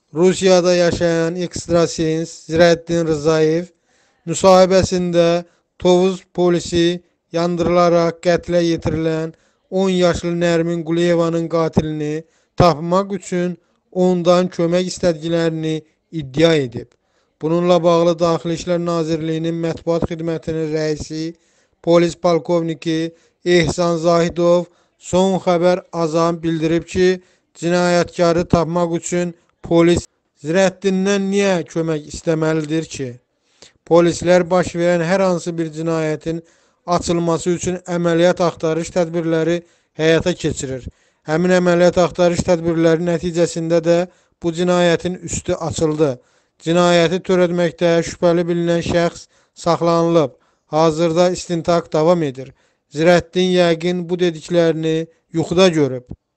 Rusiyada yaşayan ekstrasens Zirəddin Rzayev müsahibəsində Tovuz polisi yandırılaraq qətlə yetirilən 10 yaşlı Nərmin Quliyevanın qatilini tapmaq üçün ondan kömək istədiklərini iddia edib. Bununla bağlı Daxili İşlər Nazirliyinin mətbuat xidmətinin rəisi polis polkovniki Ehsan Zahidov son xəbər azam bildirib ki, cinayətkarı tapmaq üçün polis Zirəddindən niyə kömək istəməlidir ki? Polislər baş verən hər hansı bir cinayətin açılması üçün əməliyyat axtarış tədbirləri həyata keçirir. Həmin əməliyyat axtarış tədbirləri nəticəsində də bu cinayətin üstü açıldı. Cinayəti törətməkdə şübhəli bilinən şəxs saxlanılıb. Hazırda istintaq davam edir. Zirəddin yəqin bu dediklərini yuxuda görüb.